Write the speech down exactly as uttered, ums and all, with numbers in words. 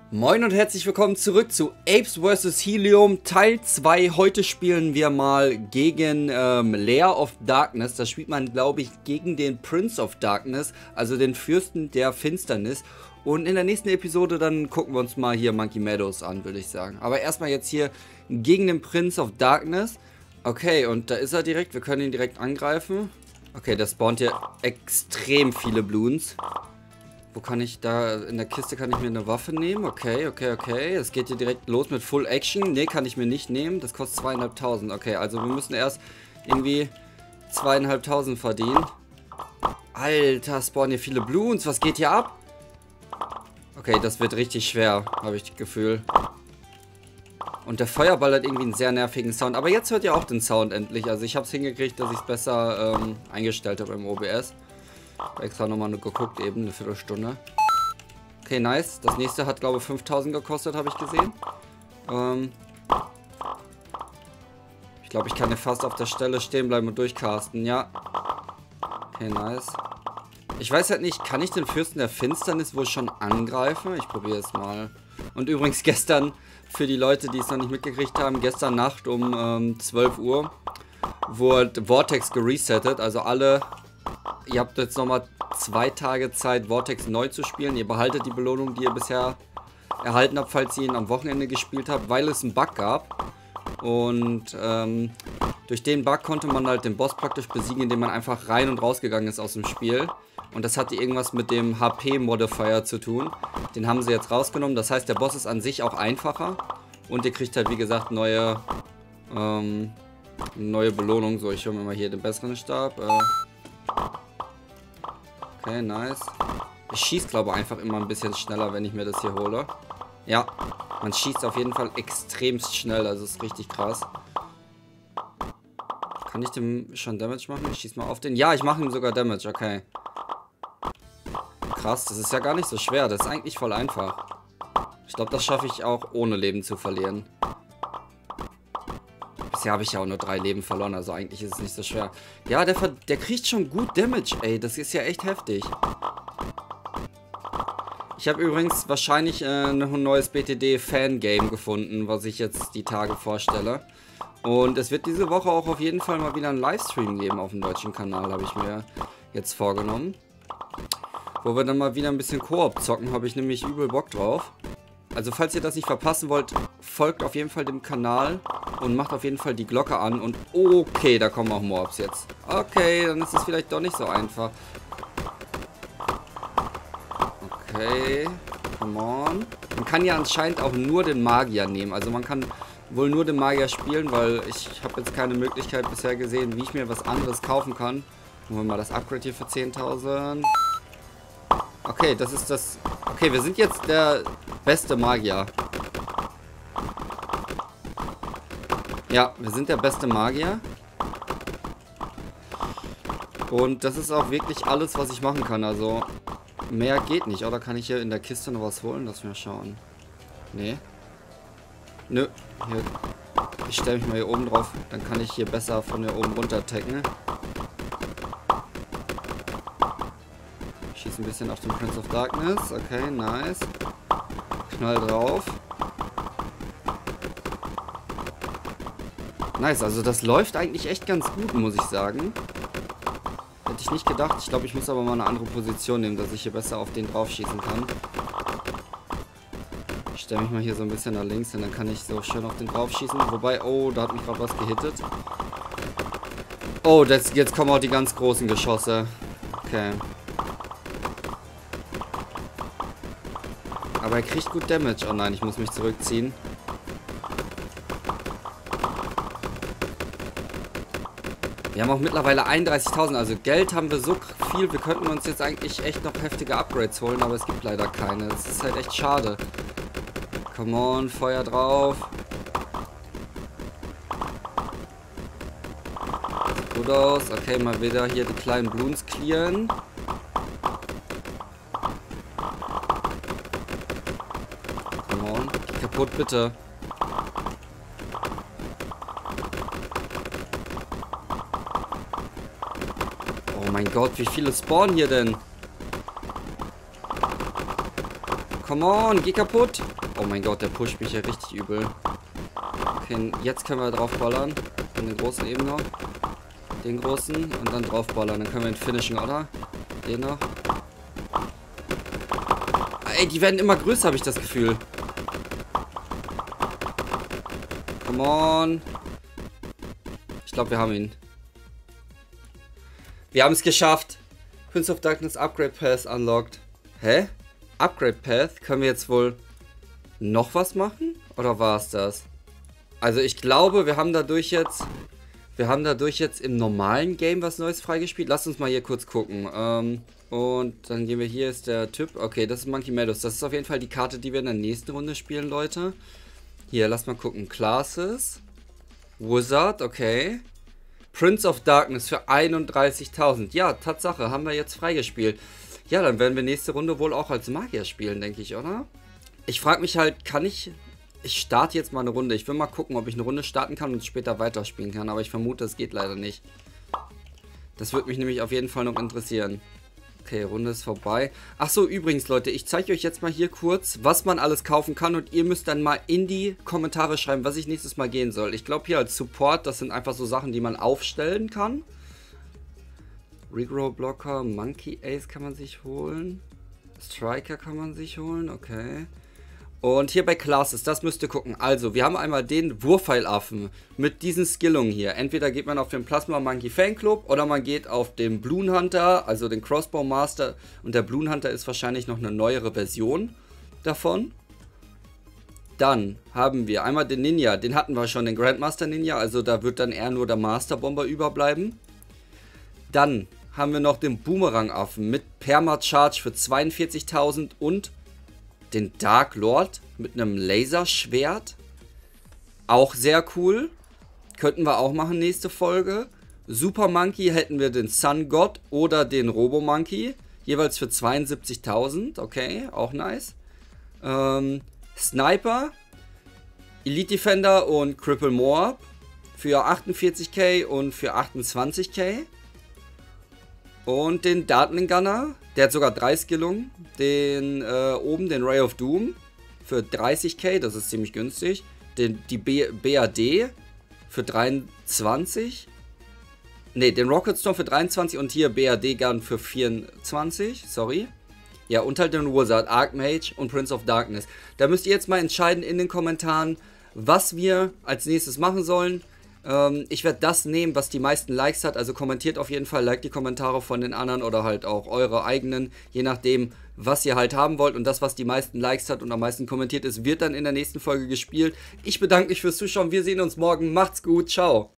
Moin und herzlich willkommen zurück zu Apes versus. Helium Teil zwei. Heute spielen wir mal gegen ähm, Lair of Darkness. Da spielt man, glaube ich, gegen den Prince of Darkness, also den Fürsten der Finsternis. Und in der nächsten Episode dann gucken wir uns mal hier Monkey Meadows an, würde ich sagen. Aber erstmal jetzt hier gegen den Prince of Darkness. Okay, und da ist er direkt. Wir können ihn direkt angreifen. Okay, da spawnt hier extrem viele Bloons. Wo kann ich da, in der Kiste kann ich mir eine Waffe nehmen? Okay, okay, okay. Es geht hier direkt los mit Full Action. Ne, kann ich mir nicht nehmen. Das kostet zweieinhalbtausend. Okay, also wir müssen erst irgendwie zweieinhalbtausend verdienen. Alter, spawnen hier viele Bloons. Was geht hier ab? Okay, das wird richtig schwer, habe ich das Gefühl. Und der Feuerball hat irgendwie einen sehr nervigen Sound. Aber jetzt hört ihr auch den Sound endlich. Also ich habe es hingekriegt, dass ich es besser ähm, eingestellt habe im O B S. Extra nochmal geguckt, eben eine Viertelstunde. Okay, nice. Das nächste hat, glaube ich, fünftausend gekostet, habe ich gesehen. Ähm ich glaube, ich kann hier fast auf der Stelle stehen bleiben und durchcasten. Ja. Okay, nice. Ich weiß halt nicht, kann ich den Fürsten der Finsternis wohl schon angreifen? Ich probiere es mal. Und übrigens gestern, für die Leute, die es noch nicht mitgekriegt haben, gestern Nacht um ähm, zwölf Uhr wurde Vortex geresettet. Also alle... Ihr habt jetzt nochmal zwei Tage Zeit, Vortex neu zu spielen. Ihr behaltet die Belohnung, die ihr bisher erhalten habt, falls ihr ihn am Wochenende gespielt habt, weil es einen Bug gab. Und ähm, durch den Bug konnte man halt den Boss praktisch besiegen, indem man einfach rein und rausgegangen ist aus dem Spiel. Und das hatte irgendwas mit dem H P-Modifier zu tun. Den haben sie jetzt rausgenommen. Das heißt, der Boss ist an sich auch einfacher. Und ihr kriegt halt, wie gesagt, neue, ähm, neue Belohnung. So, ich hole mir mal hier den besseren Stab. Äh Okay, nice. Ich schieße, glaube ich, einfach immer ein bisschen schneller, wenn ich mir das hier hole. Ja, man schießt auf jeden Fall extremst schnell, also ist richtig krass. Kann ich dem schon Damage machen? Ich schieße mal auf den. Ja, ich mache ihm sogar Damage, okay. Krass, das ist ja gar nicht so schwer, das ist eigentlich voll einfach. Ich glaube, das schaffe ich auch ohne Leben zu verlieren. Bisher habe ich ja auch nur drei Leben verloren, also eigentlich ist es nicht so schwer. Ja, der, der kriegt schon gut Damage, ey. Das ist ja echt heftig. Ich habe übrigens wahrscheinlich äh, ein neues B T D-Fangame gefunden, was ich jetzt die Tage vorstelle. Und es wird diese Woche auch auf jeden Fall mal wieder einen Livestream geben auf dem deutschen Kanal, habe ich mir jetzt vorgenommen. Wo wir dann mal wieder ein bisschen Koop zocken, habe ich nämlich übel Bock drauf. Also falls ihr das nicht verpassen wollt, folgt auf jeden Fall dem Kanal und macht auf jeden Fall die Glocke an. Und okay, da kommen auch Mobs jetzt. Okay, dann ist es vielleicht doch nicht so einfach. Okay, come on. Man kann ja anscheinend auch nur den Magier nehmen. Also man kann wohl nur den Magier spielen, weil ich habe jetzt keine Möglichkeit bisher gesehen, wie ich mir was anderes kaufen kann. Holen wir mal das Upgrade hier für zehntausend. Okay, das ist das... Okay, wir sind jetzt der beste Magier. Ja, wir sind der beste Magier. Und das ist auch wirklich alles, was ich machen kann. Also, mehr geht nicht. Oder kann ich hier in der Kiste noch was holen? Lass mich mal schauen. Nee. Nö. Hier. Ich stelle mich mal hier oben drauf. Dann kann ich hier besser von hier oben runter tacken. Schieß ein bisschen auf den Prince of Darkness. Okay, nice. Knall drauf. Nice, also das läuft eigentlich echt ganz gut, muss ich sagen. Hätte ich nicht gedacht. Ich glaube, ich muss aber mal eine andere Position nehmen, dass ich hier besser auf den drauf schießen kann. Ich stelle mich mal hier so ein bisschen nach links und dann kann ich so schön auf den drauf schießen. Wobei, oh, da hat mich gerade was gehittet. Oh, das, jetzt kommen auch die ganz großen Geschosse. Okay. Aber er kriegt gut Damage. Oh nein, ich muss mich zurückziehen. Wir haben auch mittlerweile einunddreißigtausend. Also Geld haben wir so viel. Wir könnten uns jetzt eigentlich echt noch heftige Upgrades holen. Aber es gibt leider keine. Das ist halt echt schade. Come on, Feuer drauf. Sieht gut aus. Okay, mal wieder hier die kleinen Bloons clearen. Kaputt, bitte. Oh mein Gott, wie viele spawnen hier denn? Come on, geh kaputt. Oh mein Gott, der pusht mich ja richtig übel. Okay, jetzt können wir drauf ballern. Und den großen eben noch. Den großen und dann drauf ballern. Dann können wir ihn finishen, oder? Den noch. Ey, die werden immer größer, habe ich das Gefühl. Come on. Ich glaube, wir haben ihn. Wir haben es geschafft. Prince of Darkness Upgrade Path unlocked. Hä? Upgrade Path? Können wir jetzt wohl noch was machen? Oder war es das? Also ich glaube, wir haben dadurch jetzt... Wir haben dadurch jetzt im normalen Game was Neues freigespielt. Lasst uns mal hier kurz gucken. Ähm, und dann gehen wir hier, ist der Typ. Okay, das ist Monkey Meadows. Das ist auf jeden Fall die Karte, die wir in der nächsten Runde spielen, Leute. Hier, lass mal gucken. Classes. Wizard, okay. Prince of Darkness für einunddreißigtausend. Ja, Tatsache, haben wir jetzt freigespielt. Ja, dann werden wir nächste Runde wohl auch als Magier spielen, denke ich, oder? Ich frage mich halt, kann ich... Ich starte jetzt mal eine Runde. Ich will mal gucken, ob ich eine Runde starten kann und später weiterspielen kann. Aber ich vermute, es geht leider nicht. Das würde mich nämlich auf jeden Fall noch interessieren. Okay, Runde ist vorbei. Ach so, übrigens, Leute, ich zeige euch jetzt mal hier kurz, was man alles kaufen kann. Und ihr müsst dann mal in die Kommentare schreiben, was ich nächstes Mal gehen soll. Ich glaube, hier als Support, das sind einfach so Sachen, die man aufstellen kann. Regrow Blocker, Monkey Ace kann man sich holen. Striker kann man sich holen, okay. Und hier bei Classes, das müsst ihr gucken. Also, wir haben einmal den Wurfpfeilaffen mit diesen Skillungen hier. Entweder geht man auf den Plasma Monkey Fanclub oder man geht auf den Balloon Hunter, also den Crossbow Master. Und der Balloon Hunter ist wahrscheinlich noch eine neuere Version davon. Dann haben wir einmal den Ninja, den hatten wir schon, den Grandmaster Ninja. Also da wird dann eher nur der Master Bomber überbleiben. Dann haben wir noch den Boomerang Affen mit Perma Charge für zweiundvierzigtausend und den Dark Lord mit einem Laserschwert. Auch sehr cool. Könnten wir auch machen nächste Folge. Super Monkey hätten wir den Sun God oder den Robo Monkey. Jeweils für zweiundsiebzigtausend. Okay, auch nice. Ähm, Sniper, Elite Defender und Cripple Moab für achtundvierzigtausend und für achtundzwanzigtausend. Und den Dartling Gunner, der hat sogar drei Skillungen. Den äh, oben, den Ray of Doom für dreißigtausend, das ist ziemlich günstig. Den, die B A D für dreiundzwanzig. Ne, den Rocket Storm für dreiundzwanzig und hier B A D Gun für vierundzwanzig, sorry. Ja, und halt den Wizard, Archmage und Prince of Darkness. Da müsst ihr jetzt mal entscheiden in den Kommentaren, was wir als nächstes machen sollen. Ähm, ich werde das nehmen, was die meisten Likes hat, also kommentiert auf jeden Fall, liked die Kommentare von den anderen oder halt auch eure eigenen, je nachdem, was ihr halt haben wollt, und das, was die meisten Likes hat und am meisten kommentiert ist, wird dann in der nächsten Folge gespielt. Ich bedanke mich fürs Zuschauen, wir sehen uns morgen, macht's gut, ciao!